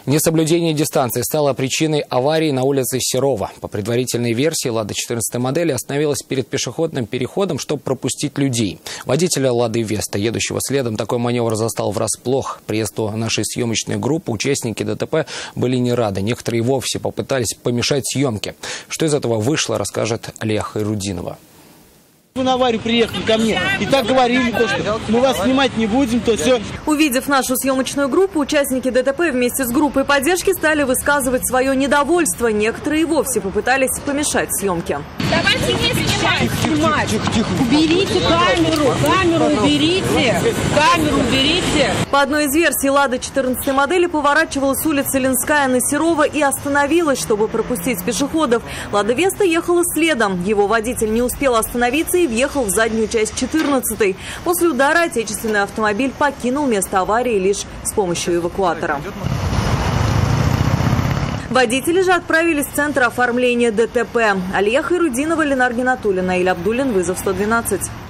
Несоблюдение дистанции стало причиной аварии на улице Серова. По предварительной версии, «Лада» 14 модели остановилась перед пешеходным переходом, чтобы пропустить людей. Водителя «Лады Веста», едущего следом, такой маневр застал врасплох. Приезду нашей съемочной группы участники ДТП были не рады. Некоторые вовсе попытались помешать съемке. Что из этого вышло, расскажет Алия Хайрудинова. Вы на аварию приехали ко мне и так говорили, что мы вас снимать не будем, то все. Увидев нашу съемочную группу, участники ДТП вместе с группой поддержки стали высказывать свое недовольство. Некоторые вовсе попытались помешать съемке. Давайте не снимать. Тихо. Уберите камеру уберите. По одной из версий, «Лада» 14 модели поворачивала с улицы Ленская на Серова и остановилась, чтобы пропустить пешеходов. «Лада Веста» ехала следом. Его водитель не успел остановиться и въехал в заднюю часть 14-й. После удара отечественный автомобиль покинул место аварии лишь с помощью эвакуатора. Водители же отправились в центр оформления ДТП. Алия Хайрудинова, Ленар Гинатуллина, Наиль Абдуллин, вызов 112.